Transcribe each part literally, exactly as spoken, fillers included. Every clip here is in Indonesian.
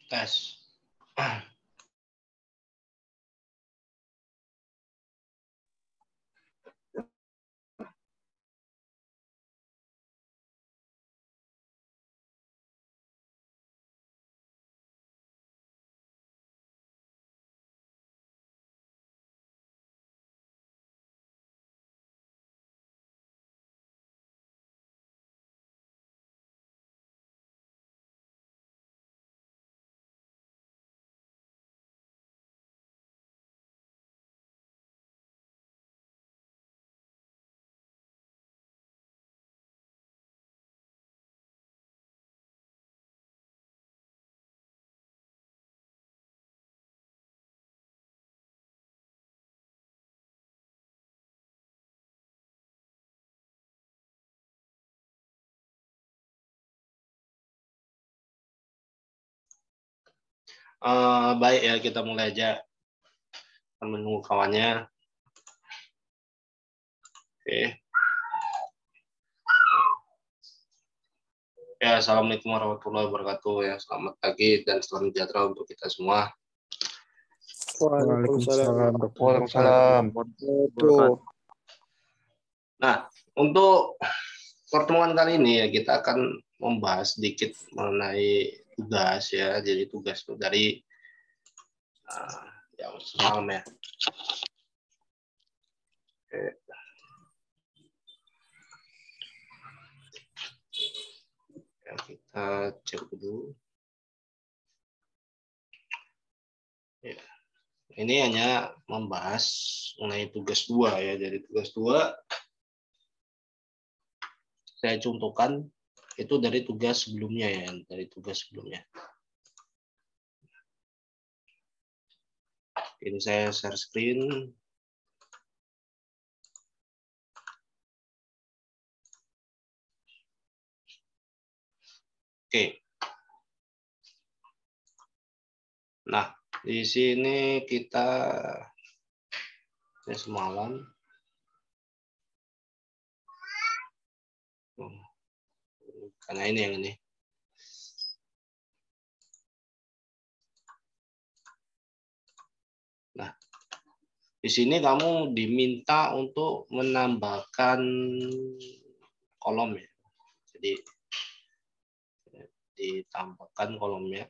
Tes. Uh, baik ya, kita mulai aja. Menunggu kawannya. Oke. Ya, assalamualaikum warahmatullahi wabarakatuh ya. Selamat pagi dan selamat sejahtera untuk kita semua. Waalaikumsalam. Waalaikumsalam. Nah, untuk pertemuan kali ini ya kita akan membahas sedikit mengenai tugas ya. Jadi tugas dari uh, yang semalam ya. Oke. Ya, kita cek dulu. Ya. Ini hanya membahas mengenai tugas dua ya. Jadi tugas dua saya contohkan itu dari tugas sebelumnya ya, dari tugas sebelumnya. Ini saya share screen. Oke. Nah, di sini kita ya semalam karena ini yang ini. Nah, di sini kamu diminta untuk menambahkan kolom ya. Jadi ditambahkan kolomnya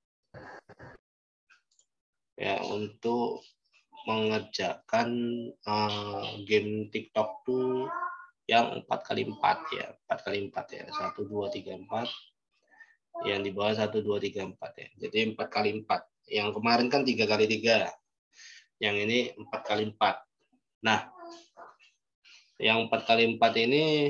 ya untuk mengerjakan uh, game TikTok tuh yang empat kali empat ya, empat kali empat ya, satu dua tiga empat, yang di bawah satu dua tiga empat ya. Jadi empat kali empat. Yang kemarin kan tiga kali tiga. Yang ini empat kali empat. Nah, yang empat kali empat ini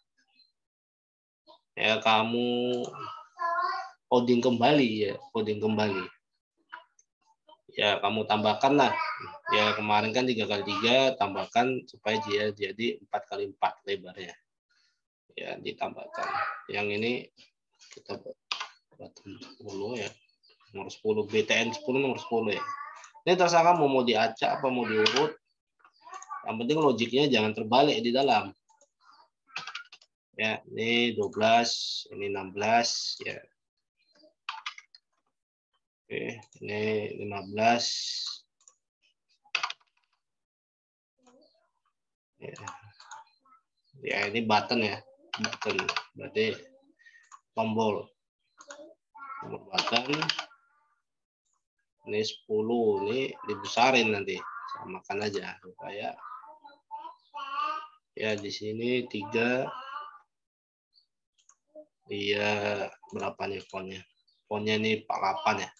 ya kamu coding kembali ya, coding kembali. Ya kamu tambahkan lah. Ya kemarin kan tiga kali tiga, tambahkan supaya dia jadi empat kali empat lebarnya. Ya ditambahkan. Yang ini kita buat sepuluh ya. Nomor sepuluh, B T N sepuluh nomor sepuluh ya. Ini terserah kamu mau diacak apa mau diurut. Yang penting logiknya jangan terbalik di dalam. Ya, ini dua belas, ini enam belas ya. Oke, ini lima belas. Ya. Ya, ini button ya. Button. Berarti tombol. Tombol button. Ini sepuluh, ini dibesarin nanti. Samakan aja supaya ya di sini tiga. Iya, berapa nih fontnya? Fontnya ini empat puluh delapan ya.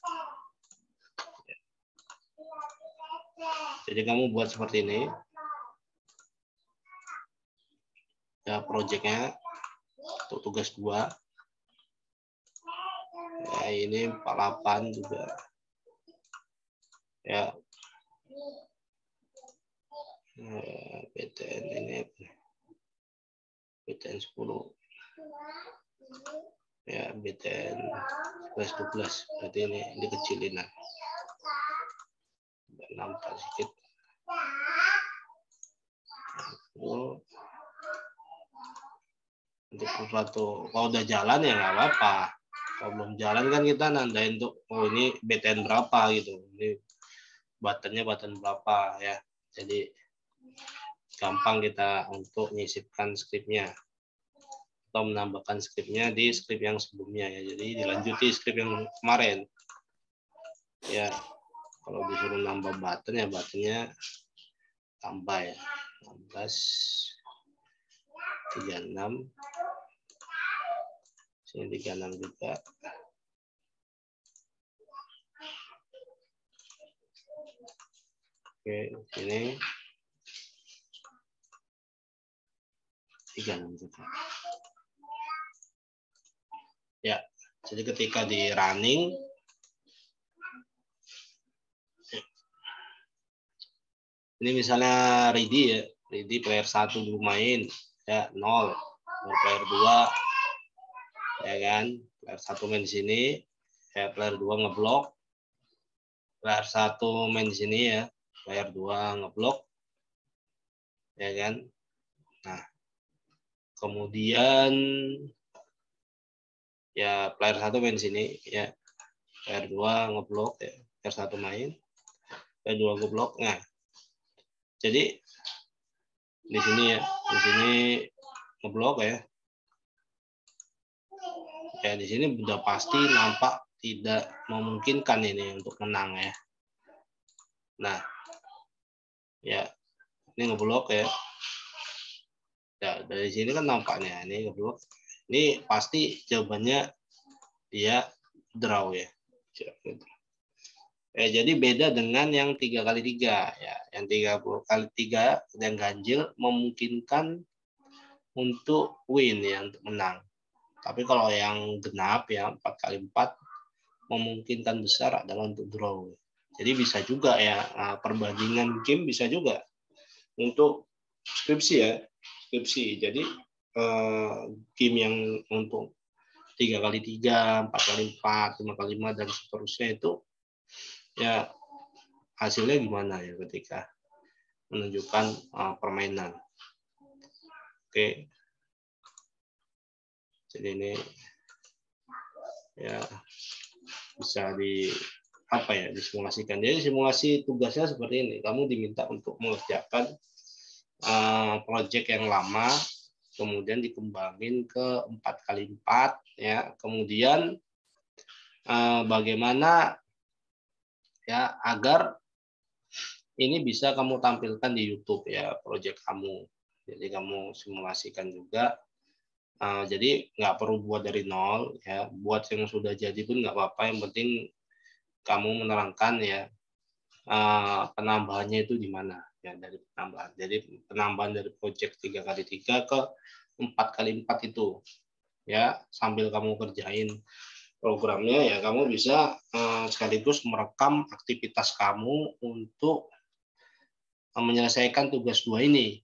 Jadi kamu buat seperti ini. Ya, projectnya untuk tugas dua. Ya, ini empat puluh delapan juga. Ya. B T N ini B T N sepuluh. Ya, B T N sebelas dua belas. Berarti ini dikecilin lah. Nampak sedikit. Oh. Untuk sesuatu kalau udah jalan ya nggak apa-apa. Kalau belum jalan kan kita nandain tuh, oh ini B T N berapa gitu, ini buttonnya button berapa ya. Jadi gampang kita untuk menyisipkan skripnya atau menambahkan skripnya di skrip yang sebelumnya ya. Jadi dilanjuti skrip yang kemarin ya. Kalau disuruh nambah button ya buttonnya tambah ya, enam belas tiga puluh enam, sini tiga puluh enam juga. Oke, ini tiga puluh enam juga. Ya, jadi ketika di running, ini misalnya ready ya, ready player satu belum main, ya nol, player dua, ya kan, player satu main di sini, ya player dua ngeblok, player satu main di sini ya, player dua ngeblok, ya kan. Nah, kemudian ya player satu main di sini, ya player dua ngeblok, ya player satu main, player dua ngeblok. Nah, jadi di sini ya, di sini ngeblok ya. Ya di sini sudah pasti nampak tidak memungkinkan ini untuk menang ya. Nah, ya ini ngeblok ya. Ya dari sini kan nampaknya ini ngeblok. Ini pasti jawabannya dia draw ya. Ya jadi beda dengan yang tiga kali tiga ya. Yang tiga puluh kali tiga yang ganjil memungkinkan untuk win ya, untuk menang. Tapi kalau yang genap ya empat kali empat memungkinkan besar adalah untuk draw. Jadi bisa juga ya perbandingan game bisa juga untuk skripsi ya, skripsi. Jadi eh, game yang untuk tiga kali tiga, empat kali empat, lima kali lima dan seterusnya itu ya hasilnya gimana ya ketika menunjukkan uh, permainan. Oke. Jadi ini ya bisa di apa ya disimulasikan. Jadi simulasi tugasnya seperti ini. Kamu diminta untuk mengerjakan uh, proyek yang lama, kemudian dikembangin ke empat kali empat ya. Kemudian uh, bagaimana ya agar ini bisa kamu tampilkan di YouTube ya proyek kamu. Jadi kamu simulasikan juga. Uh, jadi nggak perlu buat dari nol ya, buat yang sudah jadi pun nggak apa-apa, yang penting kamu menerangkan ya uh, penambahannya itu di mana ya, dari penambahan. Jadi penambahan dari project tiga kali tiga ke empat kali empat itu ya, sambil kamu kerjain programnya ya kamu bisa uh, sekaligus merekam aktivitas kamu untuk uh, menyelesaikan tugas dua ini.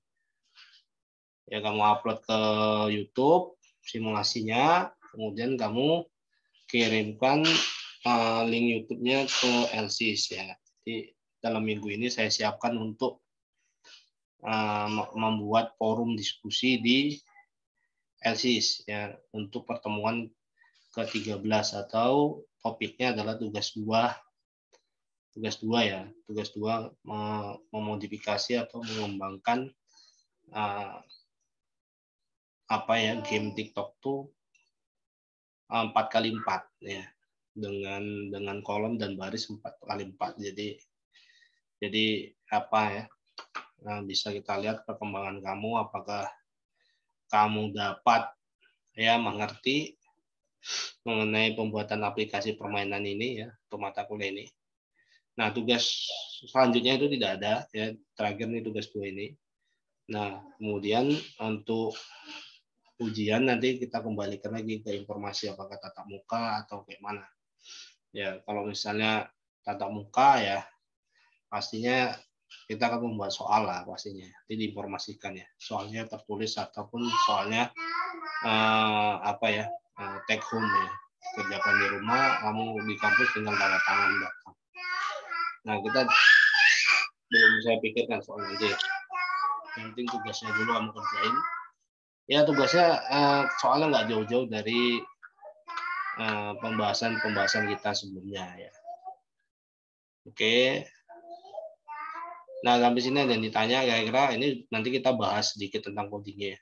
Ya kamu upload ke YouTube simulasinya, kemudian kamu kirimkan uh, link YouTube-nya ke L S I S ya. Jadi dalam minggu ini saya siapkan untuk uh, membuat forum diskusi di L S I S ya untuk pertemuan ke tiga belas atau topiknya adalah tugas dua. Tugas dua ya, tugas dua memodifikasi atau mengembangkan uh, apa ya game TikTok tuh empat kali empat ya, dengan dengan kolom dan baris empat kali empat. Jadi jadi apa ya, nah, bisa kita lihat perkembangan kamu, apakah kamu dapat ya mengerti mengenai pembuatan aplikasi permainan ini ya untuk mata kuliah ini. Nah tugas selanjutnya itu tidak ada ya, terakhir nih tugas dua ini. Nah kemudian untuk ujian nanti kita kembalikan lagi ke informasi apakah tatap muka atau kayak mana. Ya kalau misalnya tatap muka ya pastinya kita akan membuat soal lah pastinya. Jadi diinformasikan ya soalnya tertulis ataupun soalnya eh, apa ya eh, take home ya, kerjakan di rumah, kamu di kampus tinggal tanda tangan belakang. Nah kita belum saya pikirkan soal nanti. Yang penting tugasnya dulu kamu kerjain. Ya tugasnya eh, soalnya nggak jauh-jauh dari pembahasan-pembahasan kita sebelumnya ya. Oke. Nah, sampai sini ada yang ditanya kira-kira ini nanti kita bahas sedikit tentang codingnya.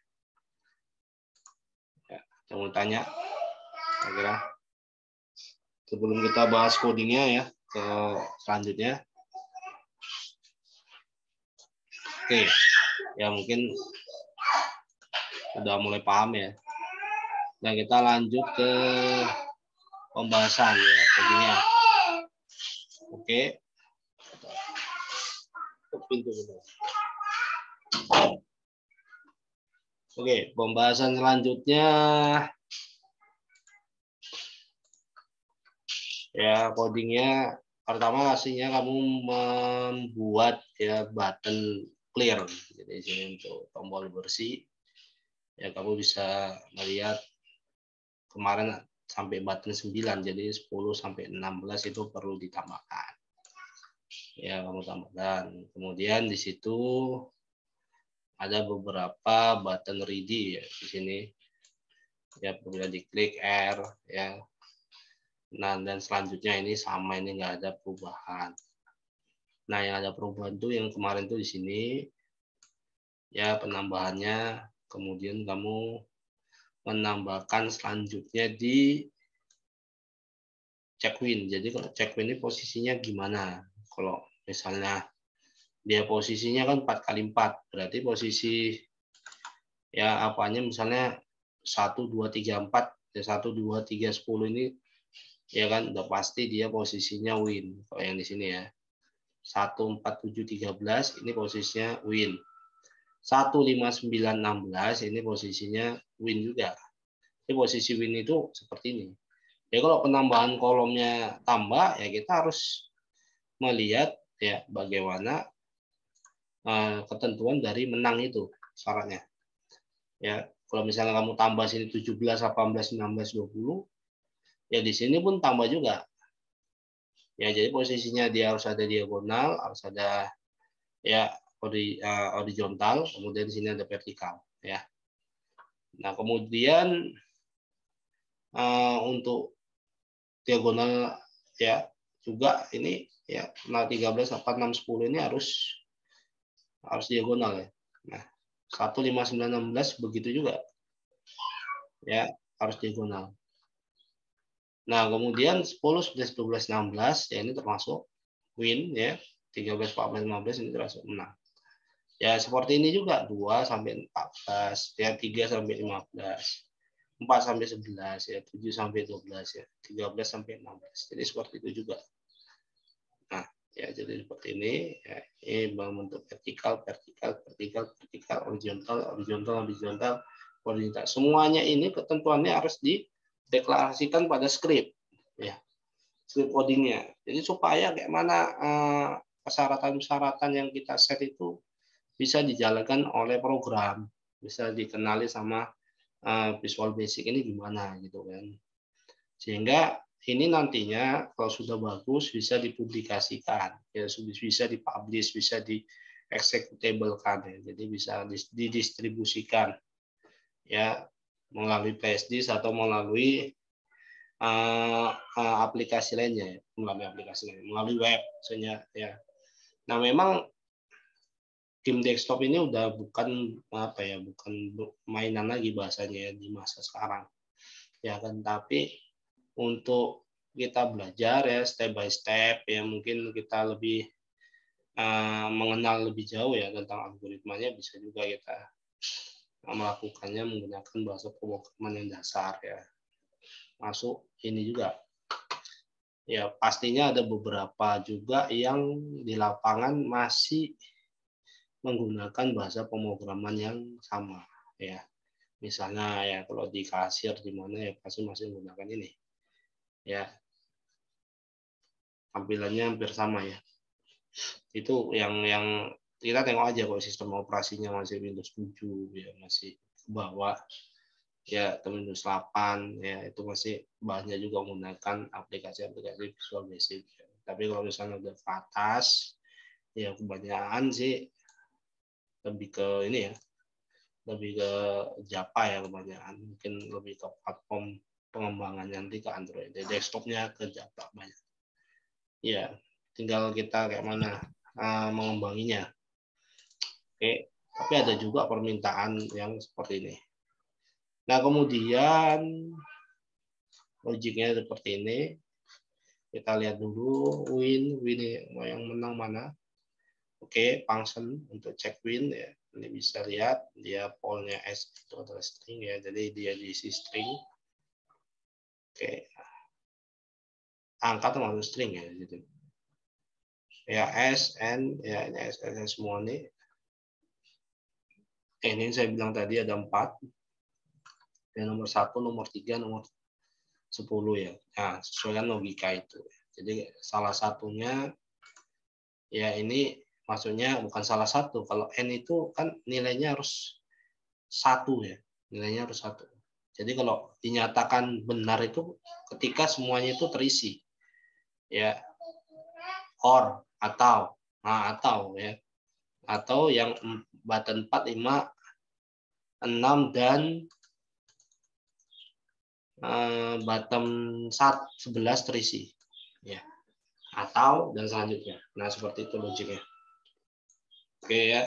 Ya, yang mau tanya kira-kira sebelum kita bahas codingnya ya ke selanjutnya. Oke, ya mungkin udah mulai paham ya. Nah, kita lanjut ke pembahasan ya codingnya. Oke. Pintu Oke, pembahasan selanjutnya ya codingnya. Pertama pastinya kamu membuat ya button clear. Jadi sini untuk tombol bersih. Ya kamu bisa melihat kemarin sampai button sembilan, jadi sepuluh sampai enam belas itu perlu ditambahkan. Ya kamu tambahkan. Kemudian di situ ada beberapa button ready ya di sini. Ya perlu diklik R ya. Nah, dan selanjutnya ini sama, ini nggak ada perubahan. Nah, yang ada perubahan tuh yang kemarin tuh di sini ya penambahannya, kemudian kamu menambahkan selanjutnya di check win. Jadi kalau check win ini posisinya gimana? Kalau misalnya dia posisinya kan empat kali empat, berarti posisi ya apanya misalnya satu dua tiga empat, ya satu dua tiga sepuluh ini ya kan udah pasti dia posisinya win. Kalau yang di sini ya satu empat tujuh tiga belas ini posisinya win, satu lima sembilan enam belas ini posisinya win juga. Jadi posisi win itu seperti ini ya. Kalau penambahan kolomnya tambah ya kita harus melihat ya bagaimana uh, ketentuan dari menang itu syaratnya ya. Kalau misalnya kamu tambah sini tujuh belas, delapan belas, sembilan belas, dua puluh ya di sini pun tambah juga. Ya, jadi posisinya dia harus ada diagonal, harus ada ya horizontal, kemudian di sini ada vertikal ya. Nah, kemudian uh, untuk diagonal ya juga ini ya nol tiga belas, delapan enam sepuluh ini harus harus diagonal ya. Nah, satu lima sembilan enam belas begitu juga. Ya, harus diagonal. Nah, kemudian sepuluh, sebelas, dua belas, enam belas ya ini termasuk win ya. tiga belas, empat belas, lima belas ini termasuk menang. Ya, seperti ini juga dua sampai empat belas, ya tiga sampai lima belas, empat sampai sebelas ya, tujuh sampai dua belas ya, tiga belas sampai enam belas. Jadi seperti itu juga. Nah, ya jadi seperti ini ya, ini bentuk vertikal, vertikal, vertikal, vertikal, horizontal, horizontal, horizontal, horizontal. Semuanya ini ketentuannya harus dideklarasikan pada script ya. Script codingnya. Jadi supaya kayak mana eh, persyaratan-persyaratan yang kita set itu bisa dijalankan oleh program, bisa dikenali sama uh, Visual Basic ini gimana gitu kan. Sehingga ini nantinya kalau sudah bagus bisa dipublikasikan, ya bisa dipublish, bisa di executable-kan ya. Jadi bisa didistribusikan ya melalui P S D atau melalui uh, uh, aplikasi lainnya, melalui aplikasi lain, melalui web misalnya ya. Nah, memang game desktop ini udah bukan apa ya, bukan mainan lagi bahasanya ya, di masa sekarang ya kan. Tapi untuk kita belajar ya step by step ya, mungkin kita lebih uh, mengenal lebih jauh ya tentang algoritmanya, bisa juga kita melakukannya menggunakan bahasa pemrograman yang dasar ya. Masuk ini juga ya, pastinya ada beberapa juga yang di lapangan masih menggunakan bahasa pemrograman yang sama ya. Misalnya ya kalau di kasir di mana ya pasti masih menggunakan ini ya, tampilannya hampir sama ya. Itu yang yang kita tengok aja kalau sistem operasinya masih Windows tujuh ya, masih ke bawah ya, atau Windows delapan ya, itu masih banyak juga menggunakan aplikasi-aplikasi Visual Basic ya. Tapi kalau misalnya udah ke atas ya kebanyakan sih lebih ke ini ya, lebih ke Java ya kebanyakan, mungkin lebih ke platform pengembangan nanti ke Android. Jadi desktopnya ke Java banyak. Ya, tinggal kita kayak mana uh, mengembanginya. Oke, tapi ada juga permintaan yang seperti ini. Nah, kemudian logiknya seperti ini. Kita lihat dulu win, win yang menang mana. Oke, function untuk cek win ya. Ini bisa lihat dia polnya S itu adalah string ya. Jadi dia diisi string. Oke. Angka termasuk string ya gitu. Ya S, N, ya ini S, N semua ini. Ini saya bilang tadi ada empat. Ya, nomor satu, nomor tiga, nomor sepuluh ya. Nah, sesuaikan logika itu. Jadi salah satunya ya ini maksudnya bukan salah satu. Kalau N itu kan nilainya harus satu ya. Nilainya harus satu. Jadi kalau dinyatakan benar itu ketika semuanya itu terisi. Ya. Or atau nah atau ya. Atau yang button empat, lima, enam dan uh, bottom sebelas terisi. Ya. Atau dan selanjutnya. Nah, seperti itu logiknya. Oke ya.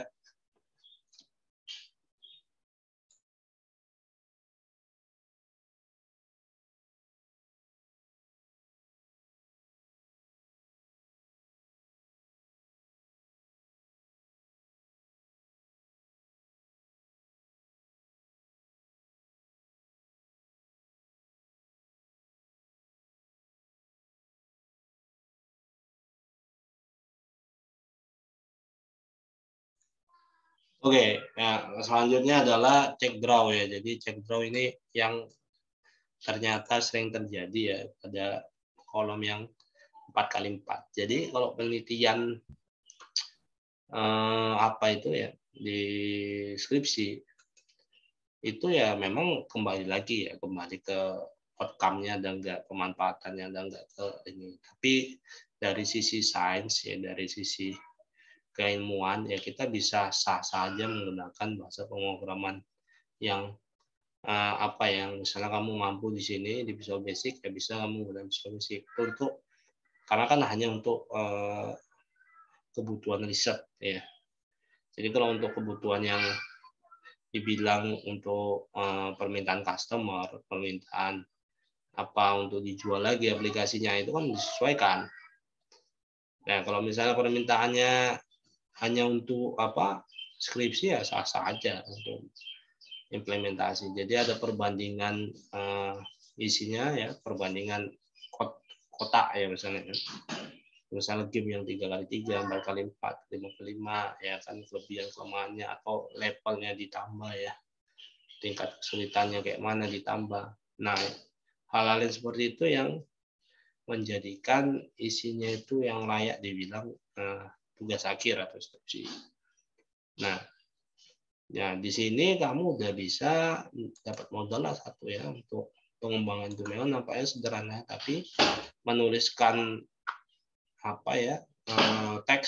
Oke, ya, selanjutnya adalah check draw ya. Jadi check draw ini yang ternyata sering terjadi ya pada kolom yang empat kali empat. Jadi kalau penelitian eh, apa itu ya di skripsi itu ya memang kembali lagi ya kembali ke outcome-nya dan enggak pemanfaatannya dan enggak ke ini. Tapi dari sisi sains ya dari sisi keilmuan ya kita bisa sah-sah aja menggunakan bahasa pemrograman yang uh, apa yang misalnya kamu mampu di sini di Visual Basic ya bisa kamu menggunakan Visual Basic untuk karena kan hanya untuk uh, kebutuhan riset ya. Jadi kalau untuk kebutuhan yang dibilang untuk uh, permintaan customer, permintaan apa untuk dijual lagi aplikasinya itu kan disesuaikan. Nah kalau misalnya permintaannya hanya untuk apa skripsi ya sah-sah aja untuk implementasi. Jadi ada perbandingan uh, isinya ya, perbandingan kotak ya misalnya. Misalnya game yang tiga kali tiga, empat kali empat, lima kali lima ya kan kelebihan kelemahannya atau levelnya ditambah ya. Tingkat kesulitannya kayak mana ditambah. Nah, hal-hal yang seperti itu yang menjadikan isinya itu yang layak dibilang uh, tugas akhir atau skripsi. Nah, ya di sini kamu udah bisa dapat modal lah satu ya untuk pengembangan itu memang nampaknya sederhana, tapi menuliskan apa ya eh, teks,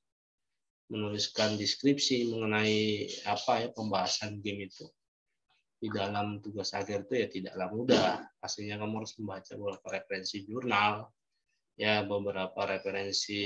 menuliskan deskripsi mengenai apa ya pembahasan game itu di dalam tugas akhir itu ya tidaklah mudah. Pastinya kamu harus membaca beberapa referensi jurnal, ya beberapa referensi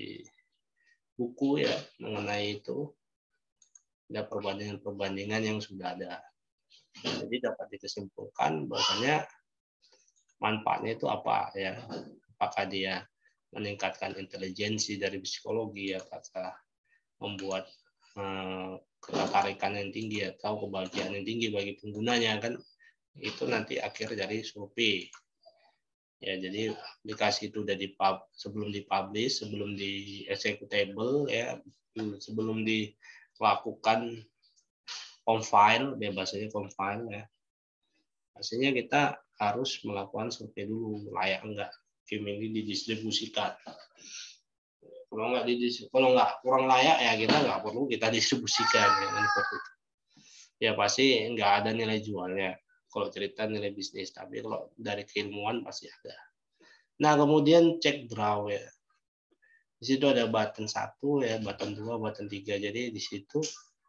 buku ya mengenai itu, ada perbandingan-perbandingan yang sudah ada. Jadi dapat disimpulkan bahwasanya manfaatnya itu apa ya? Apakah dia meningkatkan intelijensi dari psikologi, apakah membuat eh, ketertarikan yang tinggi atau kebahagiaan yang tinggi bagi penggunanya kan? Itu nanti akhir dari survei. Ya, jadi aplikasi itu udah di sebelum dipublish, sebelum di executable ya, sebelum dilakukan compile, bebasnya compile ya. Pastinya kita harus melakukan survei dulu, layak enggak game ini didistribusikan. Kalau enggak kalau enggak kurang layak ya kita enggak perlu kita distribusikan ya, ya pasti enggak ada nilai jualnya. Kalau cerita nilai bisnis, tapi kalau dari keilmuan pasti ada. Nah, kemudian cek draw ya. Di situ ada button satu ya, button dua, button tiga. Jadi di situ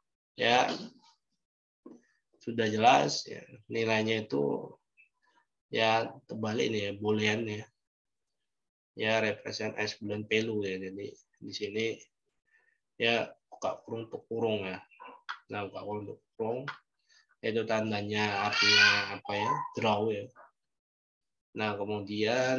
ya sudah jelas ya nilainya itu Ya terbalik ini ya, boolean ya. Ya represent as boolean value ya. Jadi di sini ya buka kurung untuk kurung ya. Nah, buka kurung untuk kurung itu tandanya artinya apa ya? Draw ya. Nah, kemudian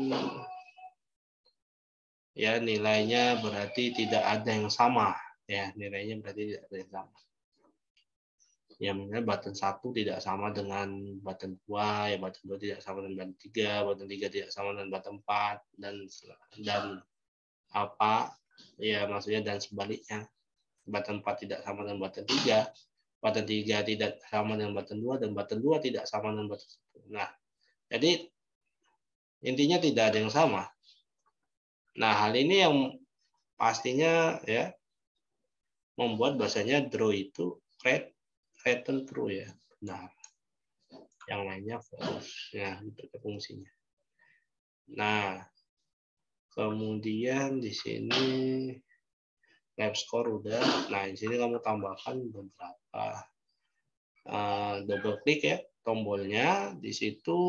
ya nilainya berarti tidak ada yang sama ya, nilainya berarti tidak ada yang sama. Ya, misalnya button satu tidak sama dengan button dua, ya button dua tidak sama dengan button tiga, button tiga tidak sama dengan button empat, dan dan apa ya maksudnya dan sebaliknya. Button empat tidak sama dengan button tiga, button tiga tidak sama dengan button dua, dan button dua tidak sama dengan button satu. Nah, jadi intinya tidak ada yang sama. Nah, hal ini yang pastinya ya membuat bahasanya draw itu red return true ya, benar. Yang lainnya false ya, itu fungsinya. Nah, kemudian di sini lab score udah. Nah, di sini kamu tambahkan beberapa uh, double klik ya tombolnya. Di situ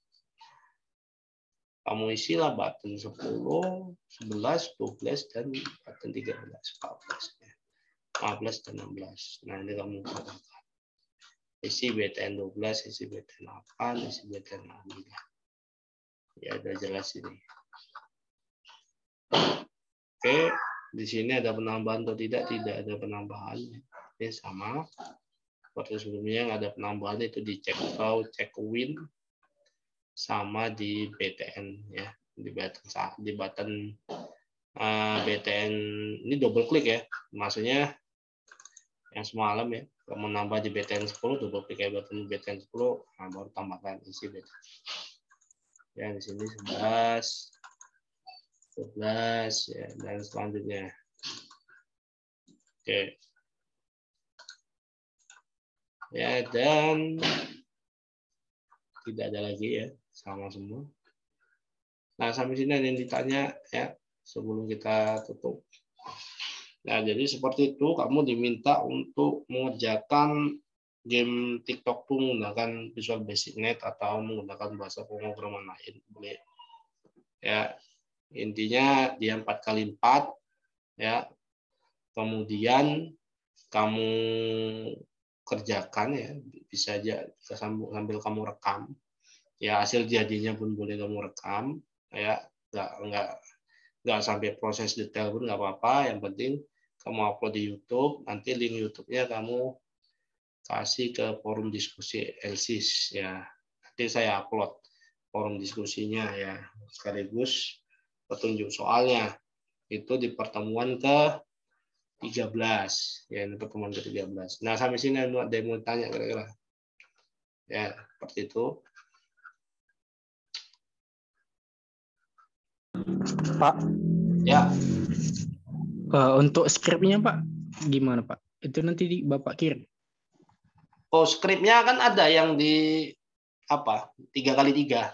kamu isilah button sepuluh, sebelas, dua belas, dan button tiga belas, empat belas, lima belas, dan enam belas. Nah, ini kamu tambahkan. Isi B T N dua belas, isi B T N delapan, isi B T N enam belas. Ya, udah jelas ini. Oke, di sini ada penambahan atau tidak? Tidak ada penambahan. Ini sama. Seperti sebelumnya yang ada penambahan itu di check out, check win, sama di B T N ya, di button di button uh, B T N ini double klik ya, maksudnya yang semalam ya, kamu nambah di B T N sepuluh, double klik ya button B T N sepuluh, nah baru tambahkan isi B T N. Ya di sini sebelas, sebelas ya, dan selanjutnya. Oke. Ya, dan tidak ada lagi ya, sama semua. Nah, sampai sini ada yang ditanya ya sebelum kita tutup. Nah, jadi seperti itu kamu diminta untuk mengerjakan game TikTok itu menggunakan Visual Basic Net atau menggunakan bahasa pemrograman lain, boleh. Ya, intinya dia empat kali empat ya. Kemudian kamu kerjakan ya, bisa aja sambil, sambil kamu rekam. Ya, hasil jadinya pun boleh kamu rekam ya, nggak nggak nggak sampai proses detail pun nggak apa-apa, yang penting kamu upload di YouTube, nanti link YouTube-nya kamu kasih ke forum diskusi L S I S ya. Nanti saya upload forum diskusinya ya, sekaligus petunjuk soalnya itu di pertemuan ke tiga belas ya, ini pertemuan ke tiga belas. Nah, sampai sini ada yang mau tanya kira-kira ya, seperti itu Pak. Ya. Uh, untuk skripnya Pak gimana Pak? Itu nanti di Bapak kirim. Oh, skripnya kan ada yang di apa tiga kali tiga.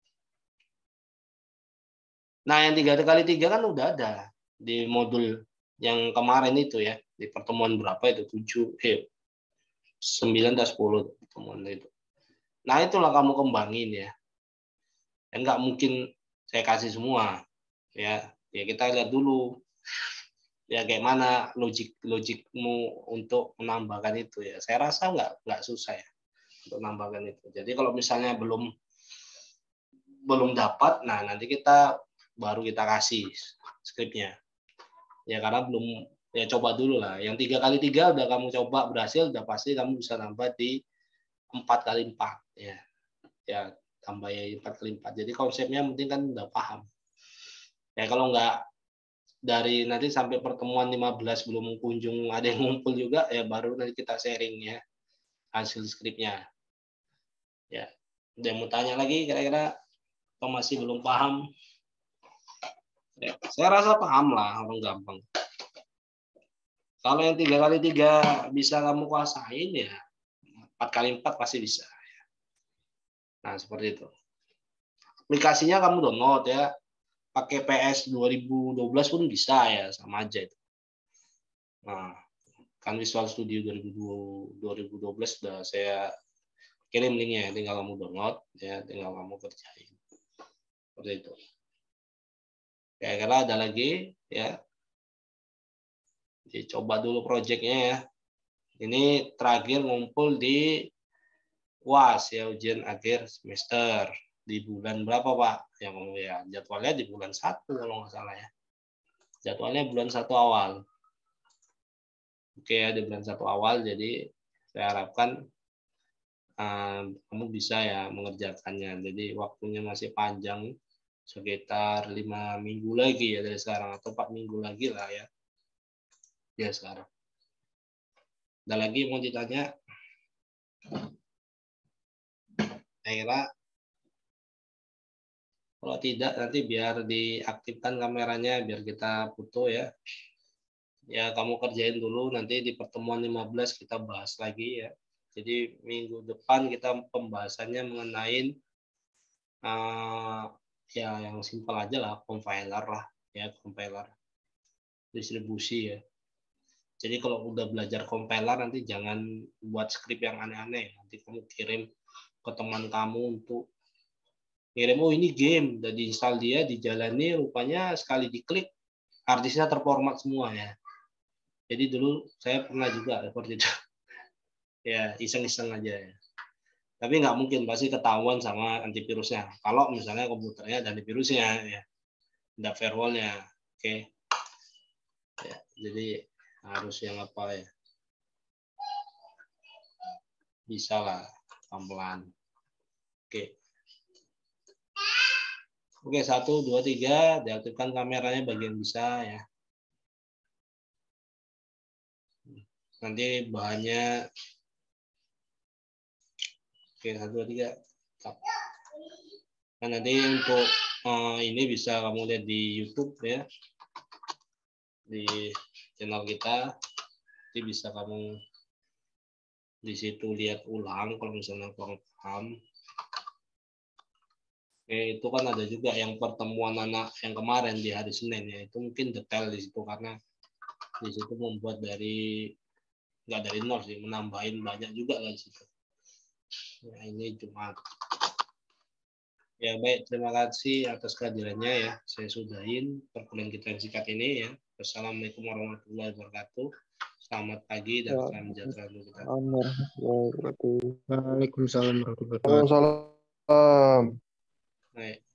Nah, yang tiga kali tiga kan udah ada di modul yang kemarin itu ya, di pertemuan berapa itu tujuh, eh, sembilan atau sepuluh pertemuan itu. Nah, itulah kamu kembangin ya. Dan nggak mungkin saya kasih semua ya. Ya kita lihat dulu ya kayak mana logik logikmu untuk menambahkan itu ya. Saya rasa nggak nggak susah ya untuk menambahkan itu. Jadi kalau misalnya belum belum dapat, nah nanti kita baru kita kasih skripnya. Ya karena belum, ya coba dulu lah. Yang tiga kali tiga udah kamu coba berhasil, udah pasti kamu bisa nambah di empat kali empat ya. Ya tambah ya empat kali empat. Jadi konsepnya penting kan udah paham. Ya kalau nggak dari nanti sampai pertemuan lima belas belum kunjung ada yang ngumpul juga, ya baru nanti kita sharing ya hasil skripnya. Ya, udah mau tanya lagi kira-kira atau masih belum paham? Ya, saya rasa paham lah, orang gampang. Kalau yang tiga kali tiga bisa kamu kuasain ya, empat kali empat pasti bisa. Nah seperti itu. Aplikasinya kamu download ya, pakai P S dua ribu dua belas pun bisa ya, sama aja itu. Nah kan Visual Studio dua ribu dua belas sudah saya kirim linknya, tinggal kamu download, ya, tinggal kamu kerjain. Seperti itu. Kira-kira ada lagi, ya. Dicoba dulu proyeknya ya. Ini terakhir ngumpul di U A S ya, ujian akhir semester. Di bulan berapa Pak? Yang ya jadwalnya di bulan satu kalau nggak salah ya. Jadwalnya bulan satu awal. Oke ya, di bulan satu awal. Jadi saya harapkan uh, kamu bisa ya mengerjakannya. Jadi waktunya masih panjang, sekitar lima minggu lagi ya dari sekarang, atau empat minggu lagi lah ya. Ya sekarang. Ada lagi mau ditanya? Saya kalau tidak nanti biar diaktifkan kameranya biar kita foto ya. Ya kamu kerjain dulu, nanti di pertemuan lima belas kita bahas lagi ya. Jadi minggu depan kita pembahasannya mengenai uh, ya yang simpel aja lah, compiler lah ya, compiler distribusi ya. Jadi kalau udah belajar compiler nanti jangan buat skrip yang aneh-aneh. Nanti kamu kirim ke teman kamu untuk kirim, oh ini game, udah diinstal dia, dijalani, rupanya sekali diklik harddisknya terformat semua ya. Jadi dulu saya pernah juga seperti itu. Ya iseng-iseng aja ya. Tapi nggak mungkin, pasti ketahuan sama antivirusnya. Kalau misalnya komputernya ada antivirusnya ya, ada firewall-nya. Oke. Ya, jadi harus yang apa ya? Bisa lah, pelan-pelan. Oke. Oke, satu, dua, tiga, diaktifkan kameranya bagian bisa ya. Nanti bahannya, oke, satu, dua, tiga. Nah, nanti untuk uh, ini bisa kamu lihat di YouTube ya, di channel kita. Nanti bisa kamu di situ lihat ulang kalau misalnya kurang paham. Oke, itu kan ada juga yang pertemuan anak yang kemarin di hari Senin ya, itu mungkin detail di situ karena di situ membuat dari nggak dari nol sih, menambahin banyak juga lah di situ. Nah, ini cuma ya baik, terima kasih atas kehadirannya ya. Saya sudahin perkuliahan kita yang singkat ini ya. Wassalamualaikum warahmatullahi wabarakatuh. Selamat pagi dan salam sejahtera untuk kita. Waalaikumsalam warahmatullahi wabarakatuh. Waalaikumsalam. Baik.